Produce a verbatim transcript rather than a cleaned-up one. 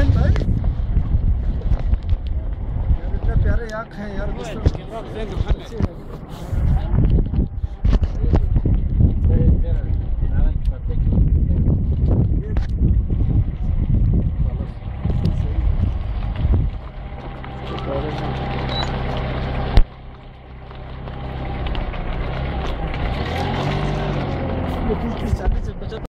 हैं भाई यार, इतने प्यारे याक हैं यार। ये